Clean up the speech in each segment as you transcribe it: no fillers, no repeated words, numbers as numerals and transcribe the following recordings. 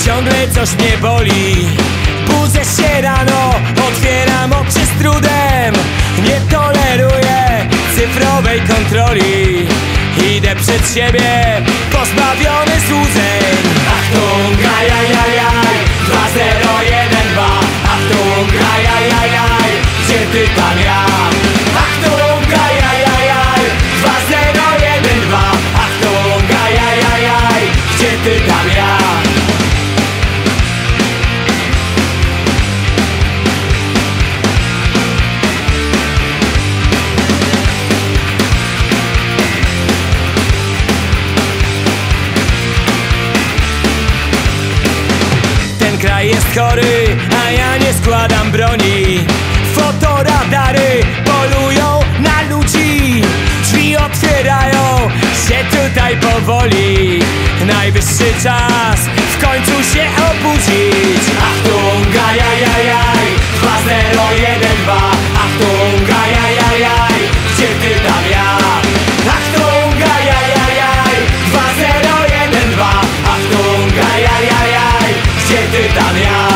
ciągle coś mnie boli. Budzę się rano, otwieram oczy z trudem. Nie toleruję cyfrowej kontroli. Idę przed siebie, pozbawiony złudzeń. Achtung, ajajajaj, 2012. Achtung, ajajajaj, gdzie ty tam ja? Achtung, ajajajaj, 2012. Achtung, ajajajaj, gdzie ty tam ja? Ten kraj jest chory, a ja nie składam broni. Fotoradary polują na ludzi. Drzwi otwierają się tutaj powoli. Najwyższy czas w końcu się obudzić. Achtung, ajajajaj, 2012. Achtung, ajajajaj, gdzie ty tam ja? Achtung, ajajajaj, 2012. Achtung, ajajajaj, gdzie ty tam ja?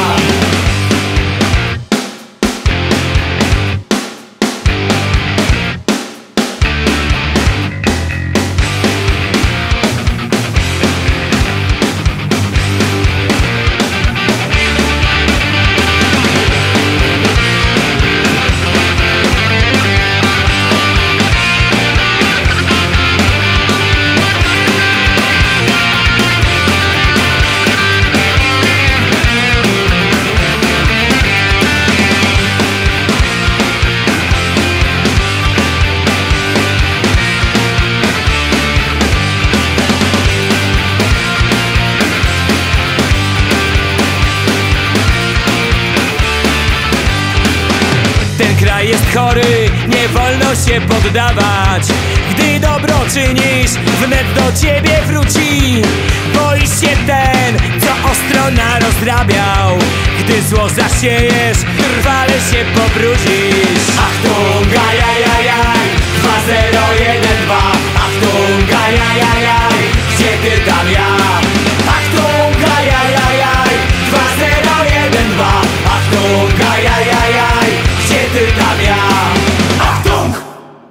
Ten kraj jest chory, nie wolno się poddawać. Gdy dobro czynisz, wnet do ciebie wróci. Boisz się ten, co ostro narozrabiał. Gdy zło zasiejesz, trwale się pobrudzisz. Achtung, ajajajaj, 2012. Achtung, ajajajaj, gdzie ty tam ja? Achtung, ajajajaj, 2012. Achtung, ajajajaj, gdzie ty tam ja? Achtung!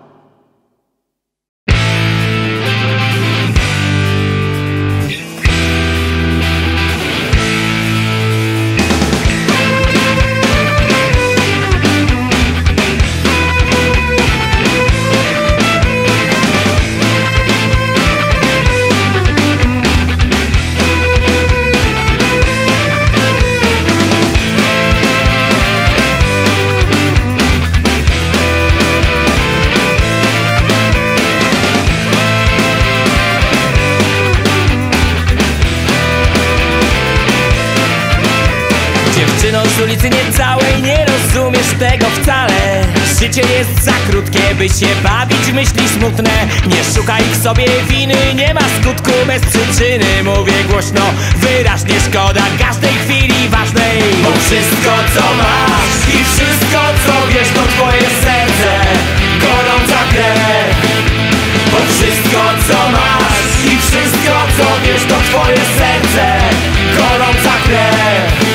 Dziewczyno z ulicy niecałej, nie rozumiesz tego wcale. Życie jest za krótkie, by się bawić w myśli smutne. Nie szukaj w sobie winy, nie ma skutku bez przyczyny. Mówię głośno, wyraźnie, szkoda każdej chwili ważnej. Bo wszystko co masz i wszystko co wiesz to twoje serce, gorąca krew. Bo wszystko co masz i wszystko co wiesz to twoje serce, gorąca krew.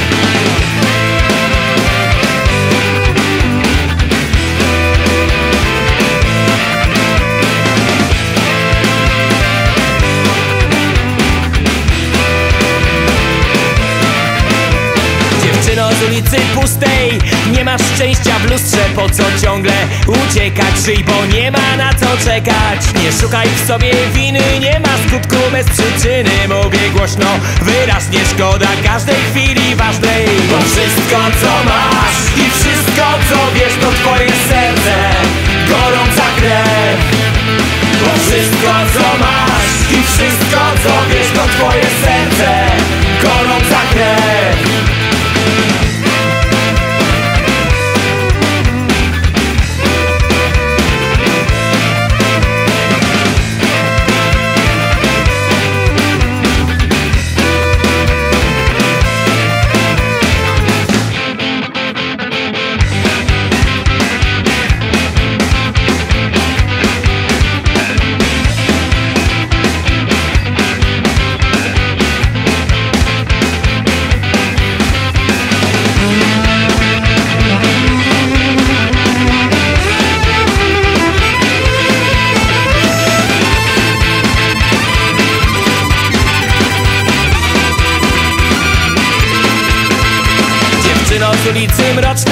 Z ulicy pustej nie masz szczęścia w lustrze. Po co ciągle uciekać? Żyj, bo nie ma na co czekać. Nie szukaj w sobie winy, nie ma skutku bez przyczyny. Mówię głośno, wyraźnie, szkoda każdej chwili ważnej. Bo wszystko co masz i wszystko co wiesz to twoje serce, gorąca krew. Bo wszystko co masz i wszystko co wiesz to twoje serce, gorąca krew.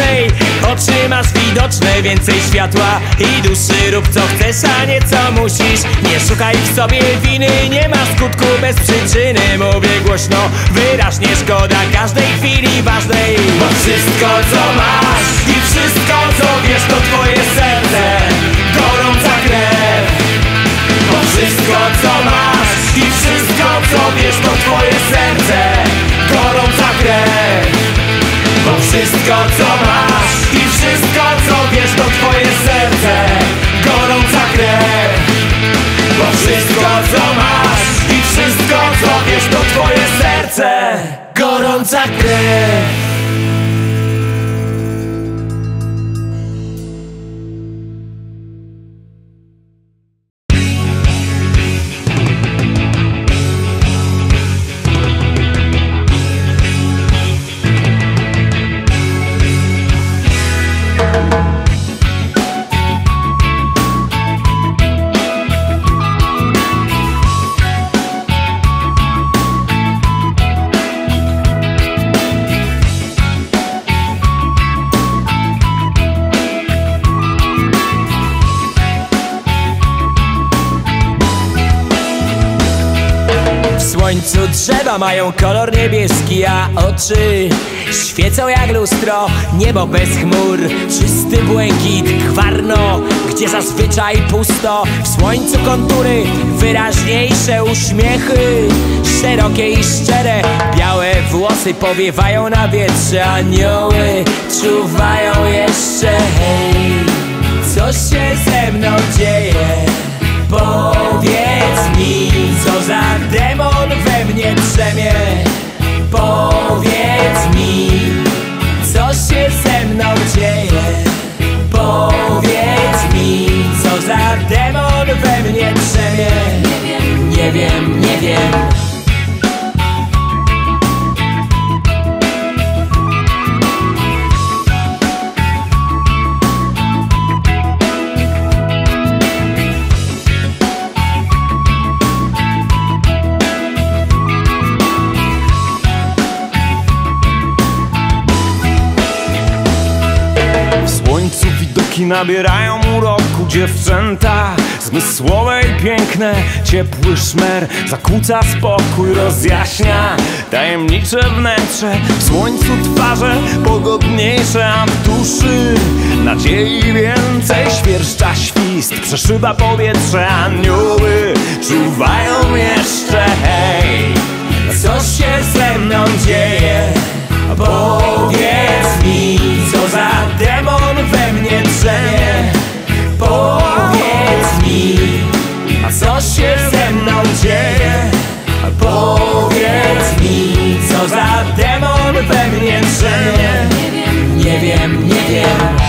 ważnej. Oczy masz widoczne, więcej światła i duszy. Rób co chcesz, a nie co musisz. Nie szukaj w sobie winy, nie ma skutku bez przyczyny. Mówię głośno, wyraźnie, szkoda każdej chwili ważnej. Bo wszystko co masz i wszystko co wiesz to twoje serce, gorąca krew. Bo wszystko co masz i wszystko co wiesz to twoje serce, gorąca krew. Bo wszystko co masz i wszystko co wiesz to twoje serce, gorąca krew. Bo wszystko co masz i wszystko co wiesz to twoje serce, gorąca krew. W słońcu drzewa mają kolor niebieski, a oczy świecą jak lustro. Niebo bez chmur, czysty błękit, gwarno, gdzie zazwyczaj pusto. W słońcu kontury, wyraźniejsze uśmiechy, szerokie i szczere. Białe włosy powiewają na wietrze, anioły czuwają jeszcze. Hej, co się ze mną dzieje? Powiedz mi, co za demon we mnie drzemie. Powiedz mi, co się ze mną dzieje. Powiedz mi, co za demon we mnie drzemie. Nie wiem, nie wiem. Nabierają uroku dziewczęta, zmysłowe i piękne. Ciepły szmer zakłóca spokój, rozjaśnia tajemnicze wnętrze. W słońcu twarze pogodniejsze, a w duszy nadziei więcej. Świerszcza świst, przeszyba powietrze, anioły czuwają jeszcze. Hej, co się ze mną dzieje? Powiedz mi, co za demon we mnie drzemie. Powiedz mi, a co się ze mną dzieje? Powiedz mi, co za demon we mnie drzemie. Nie wiem, nie wiem.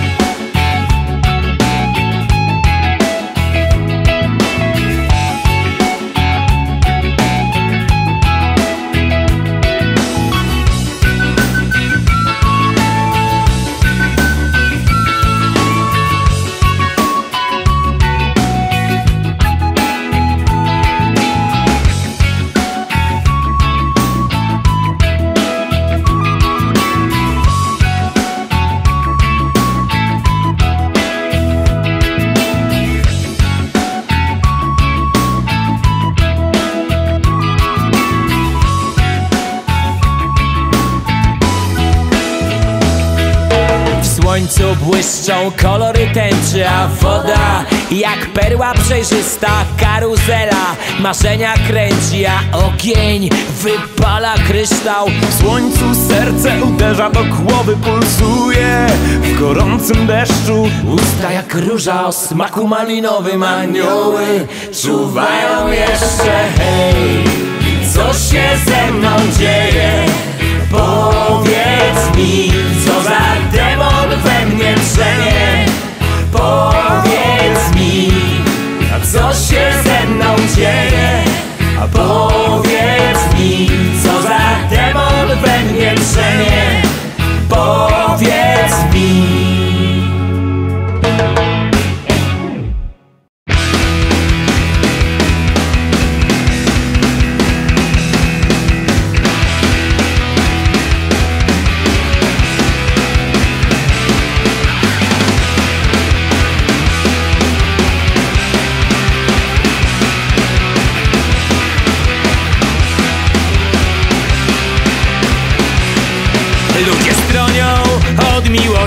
W słońcu błyszczą kolory tęczy, a woda jak perła przejrzysta. Karuzela marzenia kręci, a ogień wypala kryształ. w słońcu serce uderza do głowy, pulsuje w gorącym deszczu. Usta jak róża o smaku malinowym, anioły czuwają jeszcze. Hej, co się ze mną dzieje? Powiedz mi, co za demon we mnie drzemie. Powiedz mi, a co się ze mną dzieje? A powiedz mi, co za demon we mnie drzemie. Powiedz mi.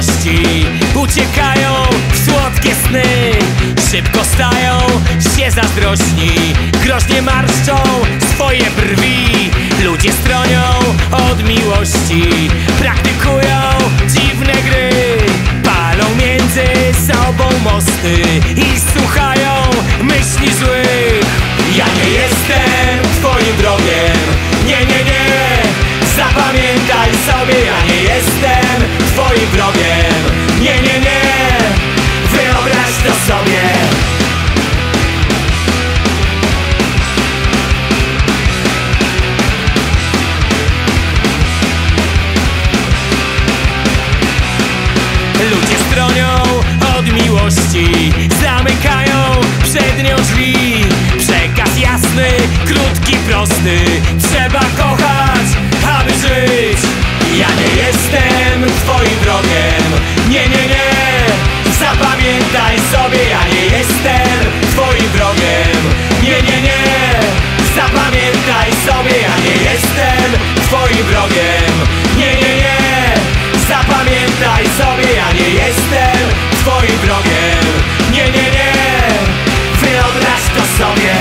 miłości uciekają w słodkie sny. Szybko stają się zazdrośni, groźnie marszczą swoje brwi. Ludzie stronią od miłości, praktykują dziwne gry. Palą między sobą mosty i słuchają myśli złych. Ja nie jestem twoim wrogiem, nie, nie, nie. Zapamiętaj sobie, ja nie jestem twoim wrogiem, nie, nie, nie. Wyobraź to sobie. Ludzie stronią od miłości, zamykają przed nią drzwi. Przekaz jasny, krótki, prosty: trzeba kochać, aby żyć. Ja nie jestem twoim wrogiem, nie, nie, nie. Zapamiętaj sobie, ja nie jestem twoim wrogiem, nie, nie, nie. Zapamiętaj sobie, ja nie jestem twoim wrogiem, nie, nie, nie. Zapamiętaj sobie, ja nie jestem twoim wrogiem, nie, nie, nie. Wyobraź to sobie.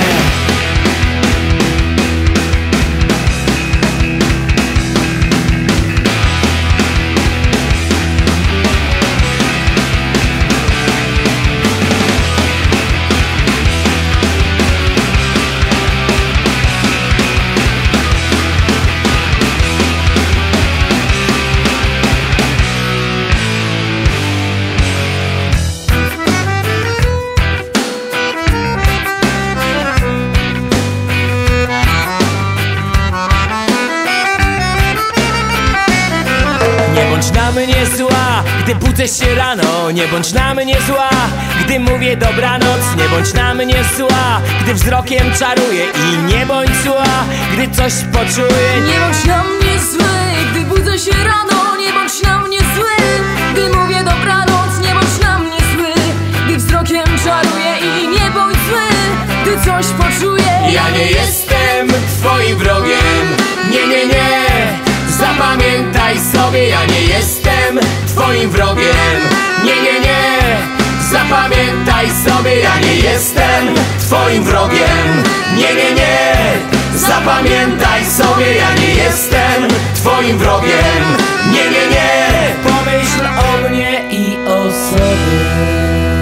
Nie bądź na mnie zła, gdy budzę się rano. Nie bądź na mnie zła, gdy mówię dobranoc. Nie bądź na mnie zła, gdy wzrokiem czaruję. I nie bądź zła, gdy coś poczuję. Nie bądź na mnie zły, gdy budzę się rano. Nie bądź na mnie zły, gdy mówię dobranoc. Nie bądź na mnie zły, gdy wzrokiem czaruję. I nie bądź zły, gdy coś poczuję. Ja nie jestem twoim wrogiem, nie, nie, nie. Zapamiętaj sobie, ja nie jestem twoim wrogiem, nie, nie, nie. Zapamiętaj sobie, ja nie jestem twoim wrogiem, nie, nie, nie. Zapamiętaj sobie, ja nie jestem twoim wrogiem, nie, nie, nie. Pomyśl o mnie i o sobie.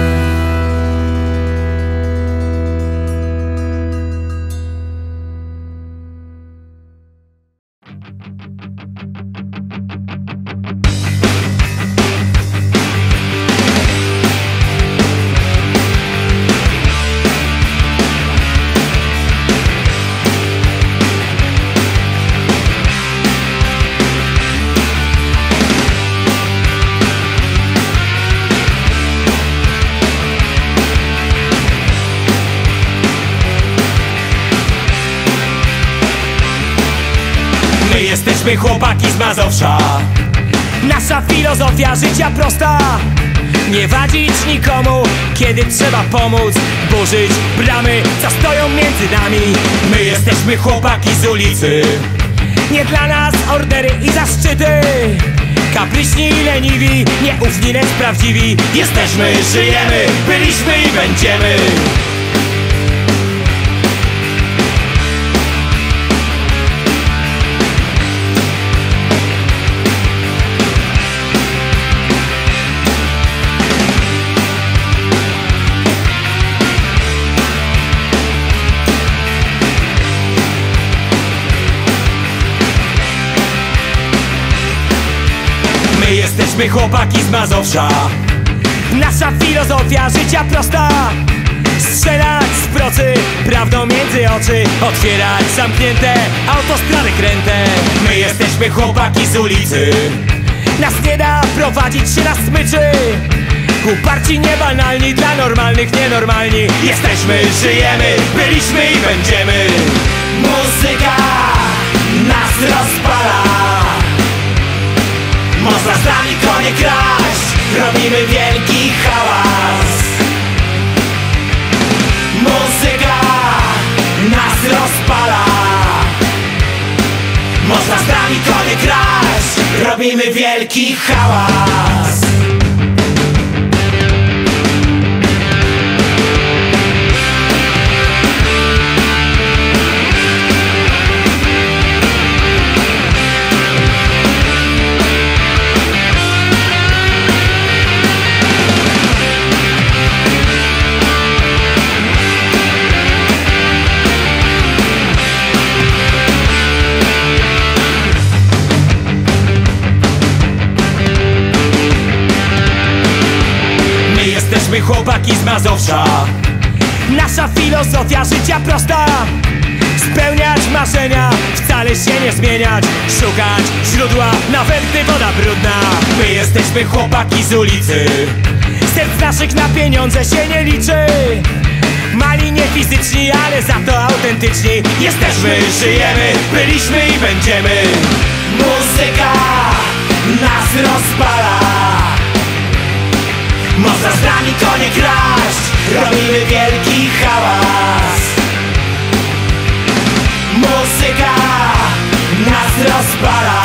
My jesteśmy chłopaki z Mazowsza. Nasza filozofia życia prosta: nie wadzić nikomu, kiedy trzeba pomóc. Burzyć bramy, co stoją między nami. My jesteśmy chłopaki z ulicy. Nie dla nas ordery i zaszczyty. Kapryśni i leniwi, nieufni, lecz prawdziwi. Jesteśmy, żyjemy, byliśmy i będziemy. My jesteśmy chłopaki z Mazowsza. Nasza filozofia życia prosta: strzelać z procy, prawdą między oczy. Otwierać zamknięte autostrady kręte. My jesteśmy chłopaki z ulicy. Nas nie da prowadzić się na smyczy. Uparci, niebanalni, dla normalnych nienormalni. Jesteśmy, żyjemy, byliśmy i będziemy. Muzyka nas rozpala. Można z nami konie kraść, robimy wielki hałas. Muzyka nas rozpala. Można z nami konie kraść, robimy wielki hałas. jesteśmy chłopaki z Mazowsza. Nasza filozofia życia prosta: spełniać marzenia, wcale się nie zmieniać, szukać źródła, nawet gdy woda brudna. My jesteśmy chłopaki z ulicy, serc naszych na pieniądze się nie liczy. Mali nie fizyczni, ale za to autentyczni. Jesteśmy, żyjemy, byliśmy i będziemy. Muzyka nas rozpala, można z nami konie kraść, robimy wielki hałas. Muzyka nas rozpala,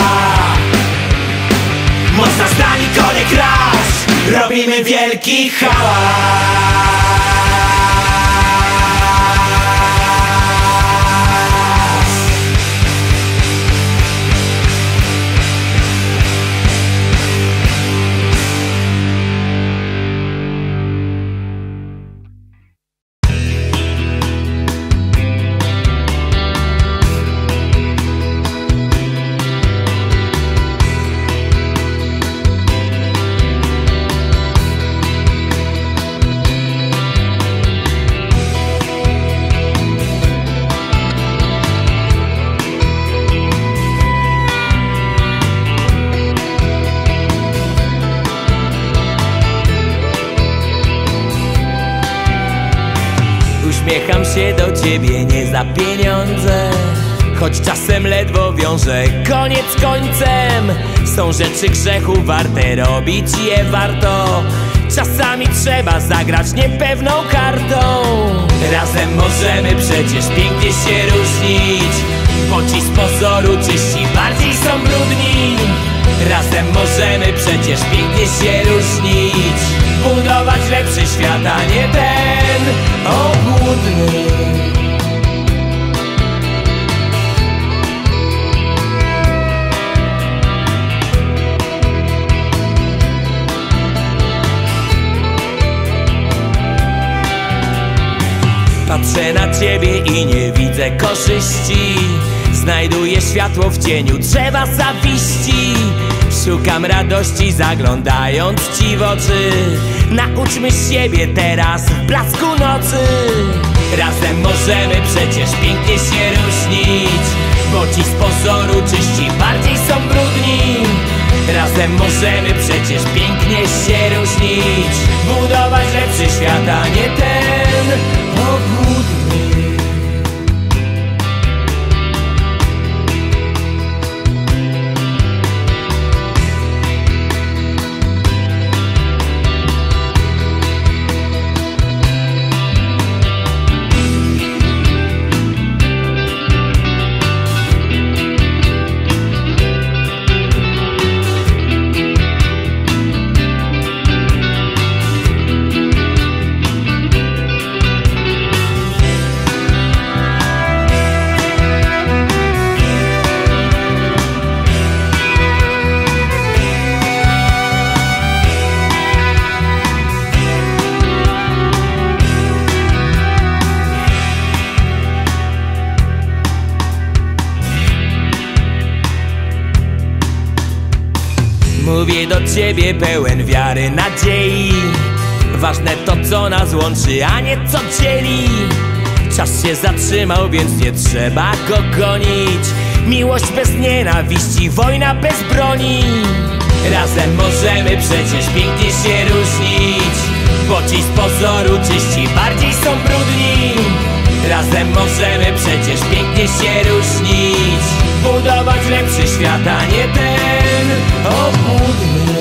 można z nami konie kraść, robimy wielki hałas. Uśmiecham się do ciebie nie za pieniądze, choć czasem ledwo wiążę koniec końcem. Są rzeczy grzechu warte, robić je warto. Czasami trzeba zagrać niepewną kartą. Razem możemy przecież pięknie się różnić, bo ci z pozoru czyści bardziej są brudni. Razem możemy przecież pięknie się różnić, budować lepszy świat, a nie ten obłudny. Patrzę na ciebie i nie widzę korzyści, znajduję światło w cieniu drzewa zawiści. Szukam radości zaglądając ci w oczy. Nauczmy siebie teraz w blasku nocy. Razem możemy przecież pięknie się różnić, bo ci z pozoru czyści bardziej są brudni. Razem możemy przecież pięknie się różnić, budować lepszy świat, a nie ten obłudny. Mówię do ciebie pełen wiary, nadziei. Ważne to, co nas łączy, a nie co dzieli. Czas się zatrzymał, więc nie trzeba go gonić. Miłość bez nienawiści, wojna bez broni. Razem możemy przecież pięknie się różnić, bo ci z pozoru czyści bardziej są brudni. Razem możemy przecież pięknie się różnić, budować lepszy świat, a nie ten obłudny.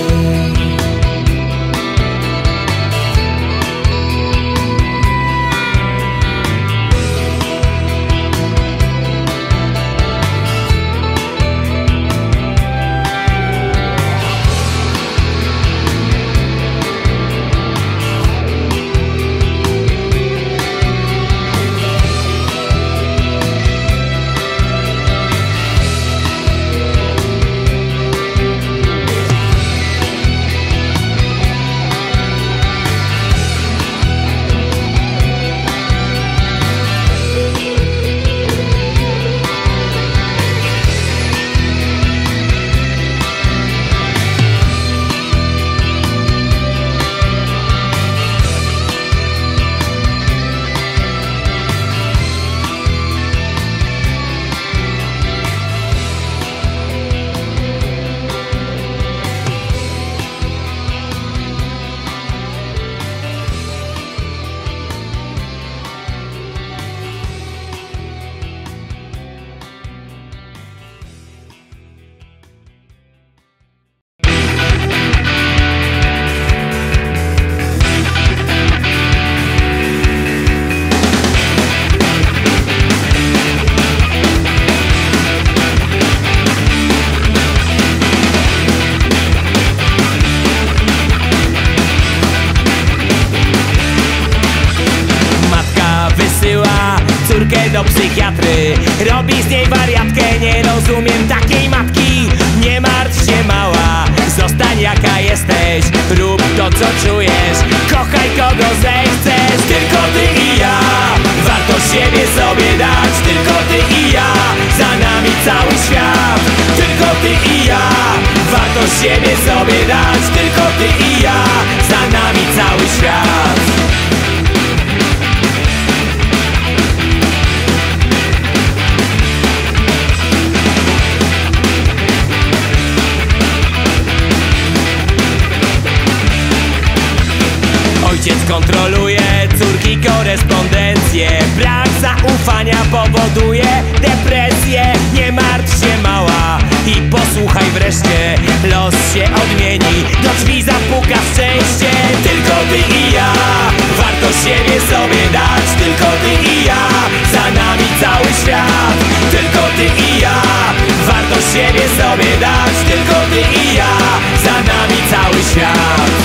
do psychiatry. Robi z niej wariatkę, nie rozumiem takiej matki. Nie martw się mała, zostań jaka jesteś. Rób to co czujesz, kochaj kogo zechcesz. Tylko ty i ja, warto siebie sobie dać. Tylko ty i ja, za nami cały świat. Tylko ty i ja, warto siebie sobie dać. Tylko ty i ja, za nami cały świat. Ojciec kontroluje córki korespondencję. Brak zaufania powoduje depresję. Nie martw się mała i posłuchaj wreszcie. Los się odmieni, do drzwi zapuka szczęście. Tylko ty i ja, warto siebie sobie dać. Tylko ty i ja, za nami cały świat. Tylko ty i ja, warto siebie sobie dać. Tylko ty i ja, za nami cały świat.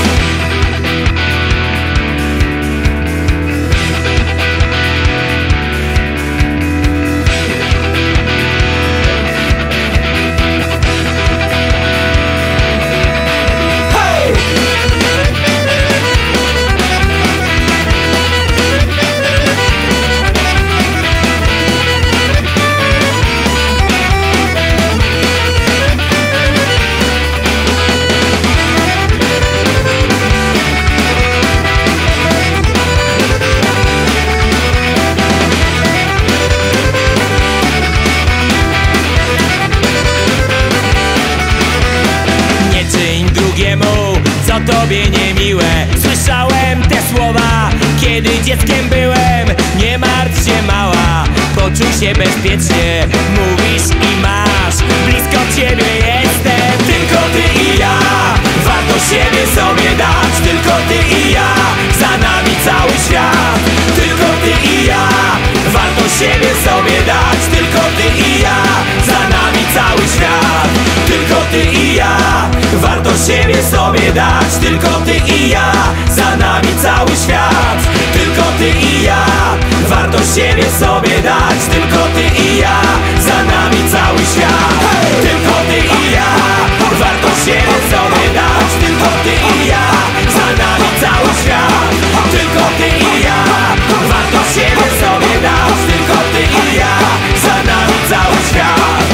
Co tobie niemiłe, słyszałem te słowa, kiedy dzieckiem byłem. Nie martw się mała, poczuj się bezpiecznie. Mówisz i masz, blisko ciebie jestem. Tylko ty i ja, warto siebie sobie dać. Tylko ty i ja, za nami cały świat. Tylko ty i ja, warto siebie sobie dać. Tylko ty i ja, za nami cały świat. Tylko ty i ja, warto siebie sobie dać. Tylko ty i ja, za nami cały świat. Tylko ty i ja, warto siebie sobie dać. Tylko ty i ja, za nami cały świat. Tylko ty i ja, warto siebie sobie dać. Tylko ty i ja, za nami cały świat. Tylko ty i ja, warto siebie sobie dać. Tylko ty i ja, za nami cały świat.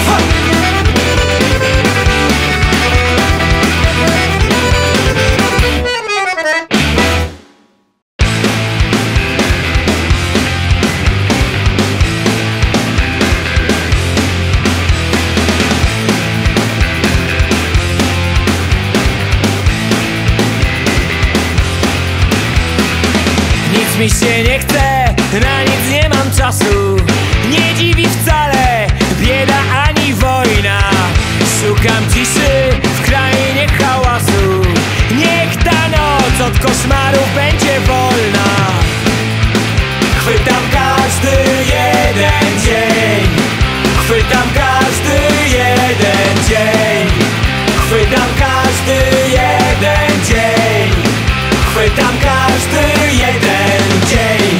Nic mi się nie chce, na nic nie mam czasu. Nie dziwi wcale bieda ani wojna. Szukam ciszy w krainie hałasu. Niech ta noc od koszmarów będzie wolna. Chwytam każdy jeden dzień. Chwytam każdy jeden dzień. Chwytam każdy jeden dzień. Chwytam każdy jeden dzień.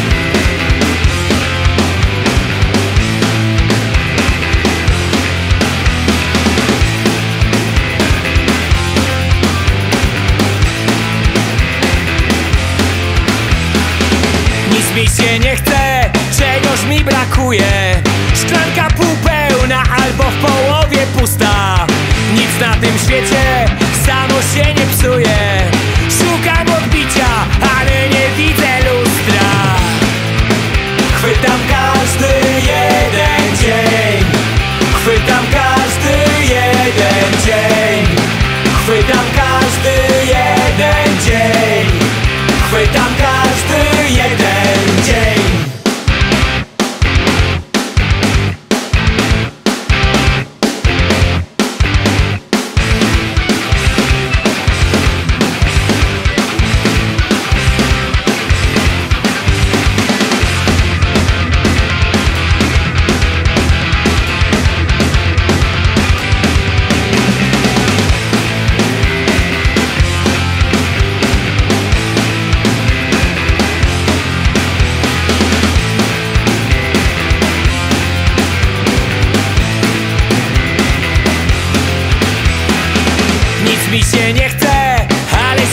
Nic mi się nie chce, czegoś mi brakuje. Szklanka półpełna albo w połowie pusta. Nic na tym świecie samo się nie psuje. Szukam odbicia, ale nie widzę lustra. Chwytam każdy jeden dzień. Chwytam każdy jeden dzień. Chwytam każdy jeden dzień. Chwytam każdy jeden dzień.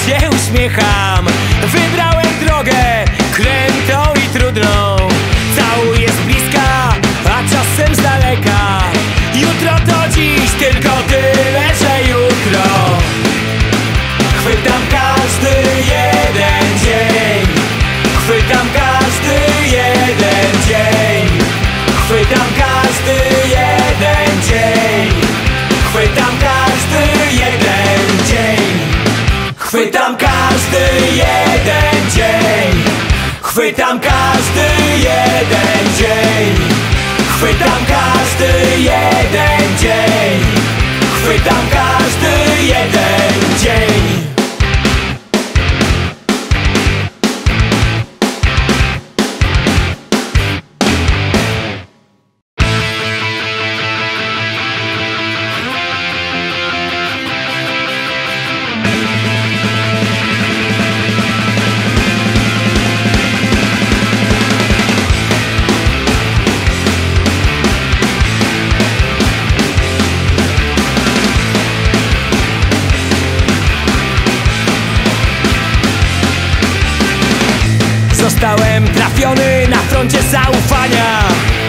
się uśmiecham. Wybrałem drogę krętą i trudną. Całuję z bliska, a czasem z daleka. Jutro to dziś, tylko tyle, że jutro. Chwytam każdy jeden dzień. Chwytam każdy jeden dzień. Chwytam każdy jeden dzień. Chwytam każdy jeden dzień. Chwytam każdy jeden dzień. Chwytam każdy jeden dzień. Chwytam każdy jeden dzień. Chwytam każdy jeden dzień. Zostałem trafiony na froncie zaufania.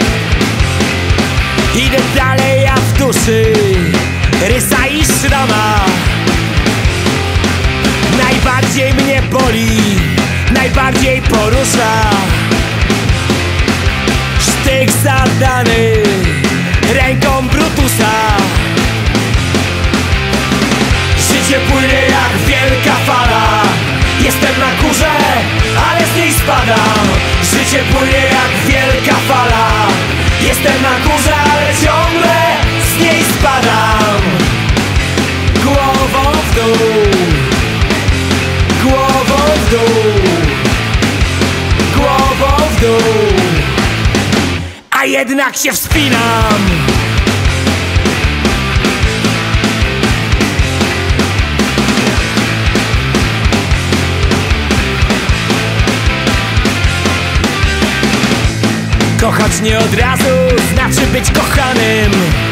Idę dalej, a w duszy rysa i szrama. Najbardziej mnie boli, najbardziej porusza sztych zadany ręką Brutusa. Życie płynie jak wielka fala. Jestem na górze, ale z niej spadam. Życie płynie jak wielka fala. Jestem na górze, ale ciągle z niej spadam. Głową w dół, głową w dół, głową w dół, a jednak się wspinam. Kochać nie od razu znaczy być kochanym.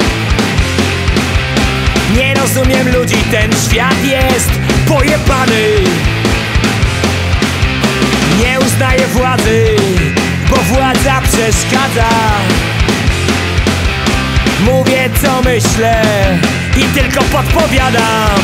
Nie rozumiem ludzi, ten świat jest pojebany. Nie uznaję władzy, bo władza przeszkadza. Mówię co myślę i tylko podpowiadam.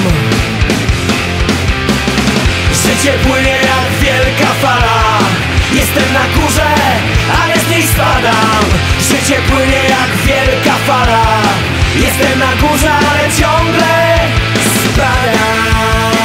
Życie płynie jak wielka fala. Jestem na górze, ale z niej spadam. Życie płynie jak wielka fala. Jestem na górze, ale ciągle spadam.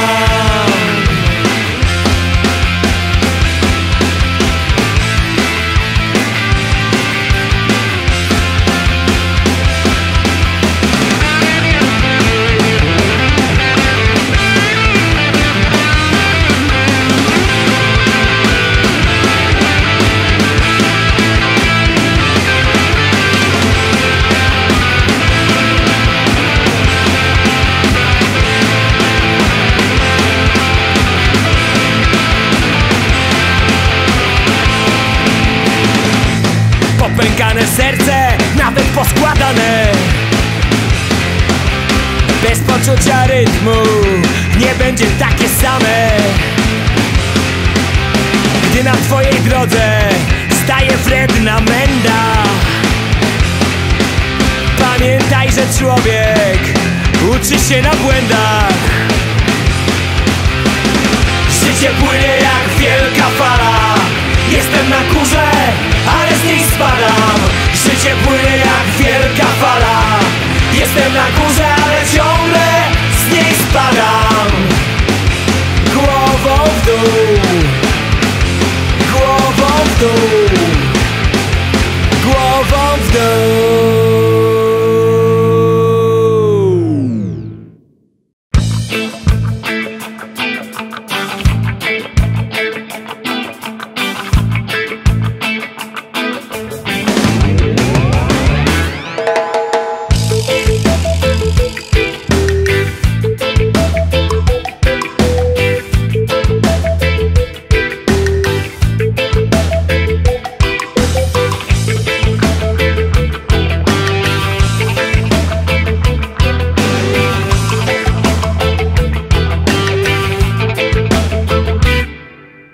Popękane serce, nawet poskładane. Bez poczucia rytmu nie będzie takie same. Gdy na twojej drodze staje wredna menda, pamiętaj, że człowiek uczy się na błędach. Życie płynie jak wielka fala. Jestem na górze, ale z niej spadam. Życie płynie jak wielka fala. Jestem na górze, ale ciągle z niej spadam. Głową w dół, głową w dół, głową w dół.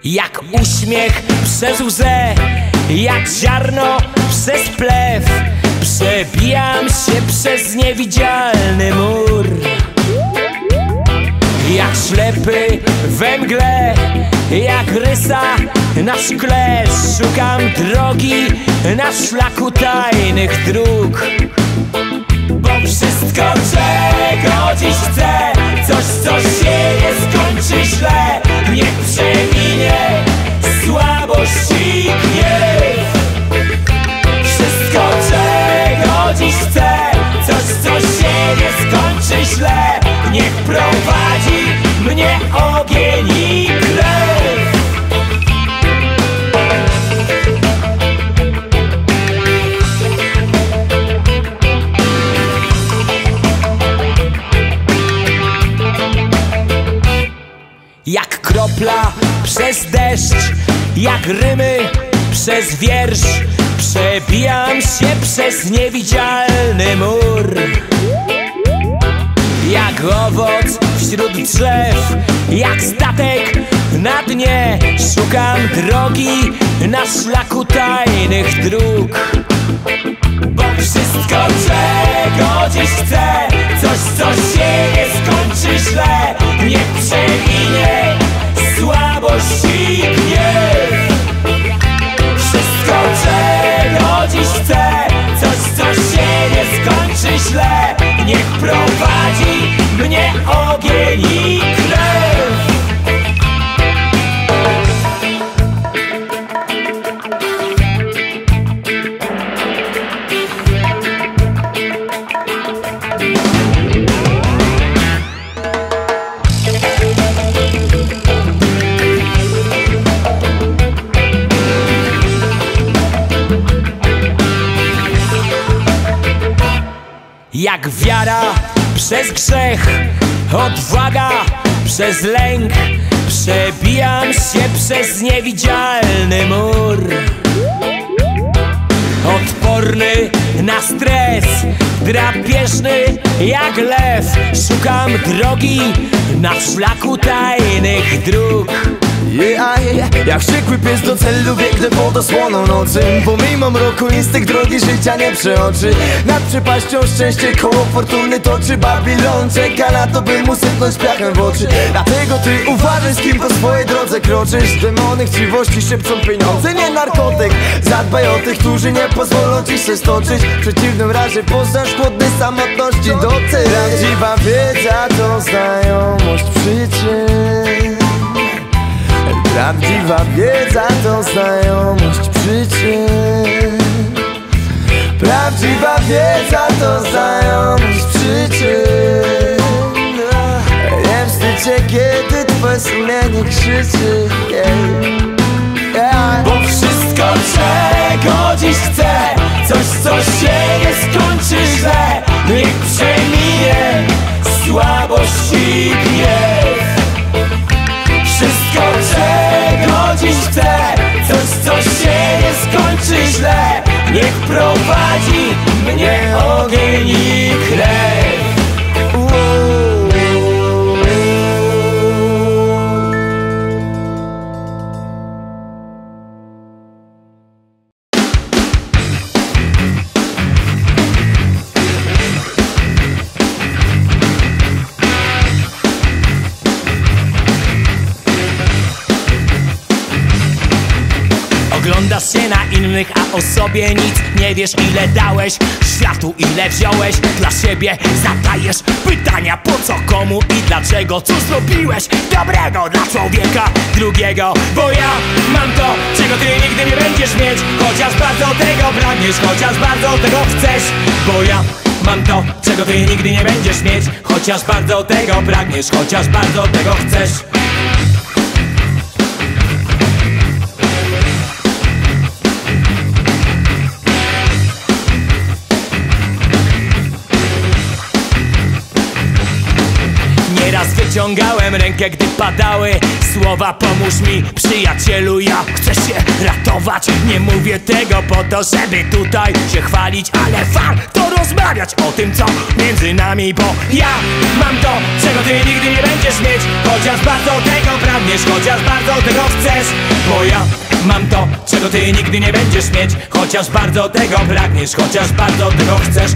Jak uśmiech przez łzę, jak ziarno przez plew, przebijam się przez niewidzialny mur. Jak ślepy we mgle, jak rysa na szkle, szukam drogi na szlaku tajnych dróg. Bo wszystko, czego dziś chcę, coś, co się nie skończy źle, niech przeminie słabość i gniew. Wszystko, czego dziś chcę, coś, co się nie skończy źle, niech prowadzi mnie ogień i krew. Jak kropla przez deszcz, jak rymy przez wiersz, przebijam się przez niewidzialny mur. Jak owoc wśród drzew, jak statek na dnie, szukam drogi na szlaku tajnych dróg. Bo wszystko, czego dziś chcę, coś, co się nie skończy źle, niech przeminie słabość i gniew. Wszystko, czego dziś chcę, coś, co się nie skończy źle, niech prowadzi mnie ogień i krew. Jak wiara przez grzech, odwaga przez lęk, przebijam się przez niewidzialny mur. Odporny na stres, drapieżny jak lew, szukam drogi na szlaku tajnych dróg. Jak wściekły pies do celu biegnę pod osłoną nocy. Pomimo mroku instynkt drogi życia nie przeoczy. Nad przepaścią szczęście koło fortuny toczy. Babilon czeka na to, by mu sypnąć piachem w oczy. Dlatego ty uważaj, z kim po swojej drodze kroczysz. Demony chciwości szepczą pieniądze, nie narkotyk. Zadbaj o tych, którzy nie pozwolą ci się stoczyć. W przeciwnym razie poznasz chłodnej samotności docy. Prawdziwa wiedza to znajomość przyczyn. Prawdziwa wiedza to znajomość przyczyn. Prawdziwa wiedza to znajomość przyczyn. Nie wstydź się, kiedy twoje sumienie krzyczy. Bo wszystko, czego dziś chcę, coś, co się nie skończy źle, niech przeminie słabość i gniew. Wszystko, czego dziś chcę, coś, co się nie skończy źle, niech prowadzi mnie ogień i krew. Oglądasz się na innych, a o sobie nic nie wiesz. Ile dałeś światu, ile wziąłeś dla siebie. Zadajesz pytania, po co, komu i dlaczego. Co zrobiłeś dobrego dla człowieka drugiego. Bo ja mam to, czego ty nigdy nie będziesz mieć, chociaż bardzo tego pragniesz, chociaż bardzo tego chcesz. Bo ja mam to, czego ty nigdy nie będziesz mieć, chociaż bardzo tego pragniesz, chociaż bardzo tego chcesz. Wyciągałem rękę, gdy padały słowa: pomóż mi, przyjacielu, ja chcę się ratować. Nie mówię tego po to, żeby tutaj się chwalić, ale warto rozmawiać o tym, co między nami. Bo ja mam to, czego ty nigdy nie będziesz mieć, chociaż bardzo tego pragniesz, chociaż bardzo tego chcesz. Bo ja mam to, czego ty nigdy nie będziesz mieć, chociaż bardzo tego pragniesz, chociaż bardzo tego chcesz.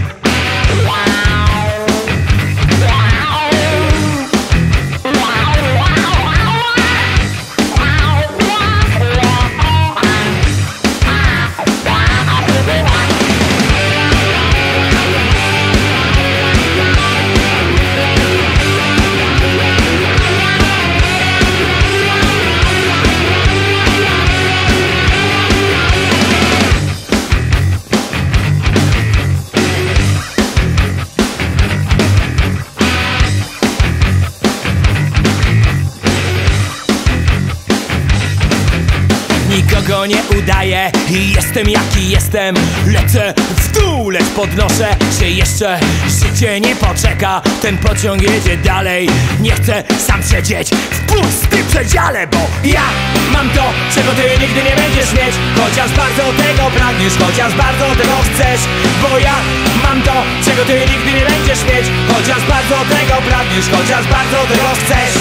Nikogo nie udaję i jestem jaki jestem. Lecę w dół, lecz podnoszę się jeszcze. Życie nie poczeka, ten pociąg jedzie dalej. Nie chcę sam siedzieć w pustym przedziale, bo ja mam to, czego ty nigdy nie będziesz mieć, chociaż bardzo tego pragniesz, chociaż bardzo tego chcesz. Bo ja mam to, czego ty nigdy nie będziesz mieć, chociaż bardzo tego pragniesz, chociaż bardzo tego chcesz.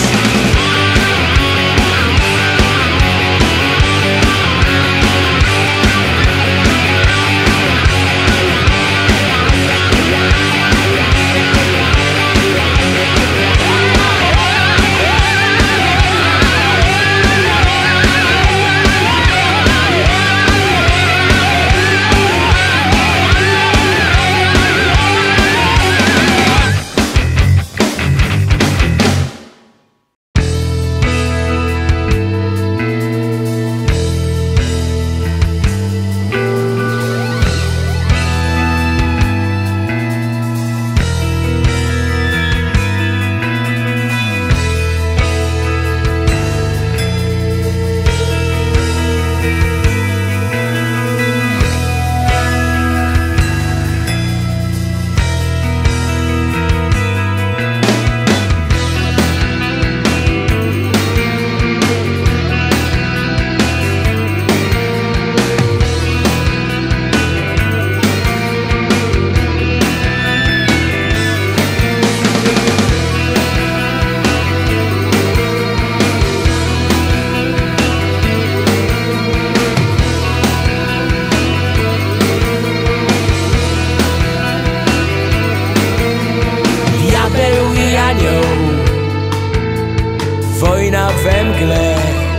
Wojna we mgle,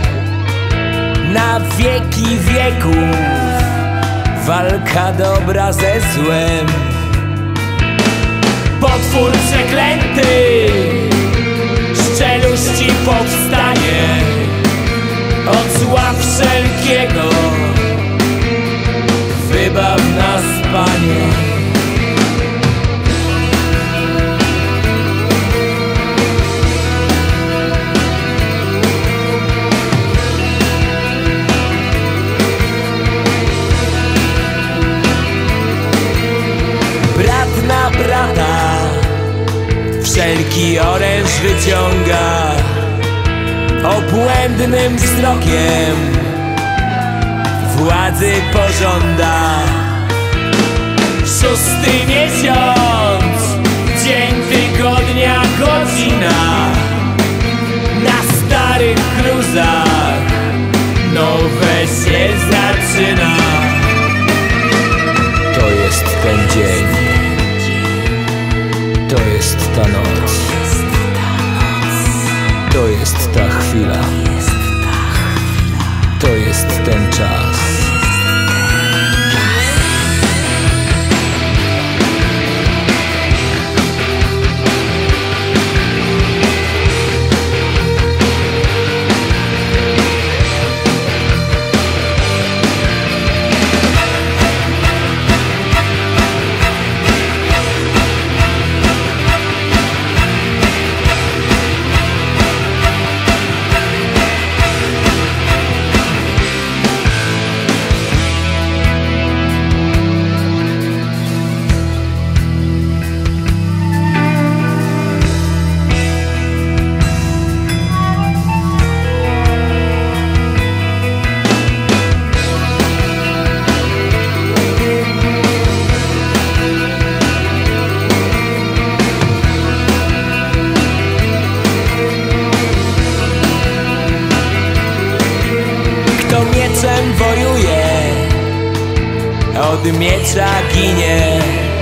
na wieki wieków, walka dobra ze złem. Potwór przeklęty z czeluści powstanie, od zła wszelkiego wybaw nas, Panie. Na brata wszelki oręż wyciąga, obłędnym wzrokiem władzy pożąda. 6. miesiąc, dzień tygodnia, godzina, na starych gruzach nowe się zaczyna. To jest ten dzień, to jest ta noc, to jest ta chwila, to jest ten czas. kto mieczem wojuje, od miecza ginie.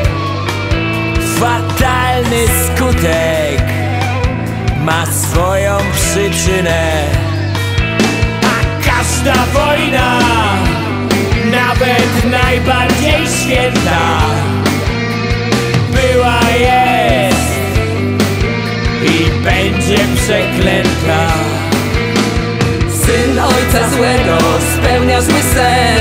Fatalny skutek ma swoją przyczynę. A każda wojna, nawet najbardziej święta, była, jest i będzie przeklęta. Syn ojca złego spełnia zły sen.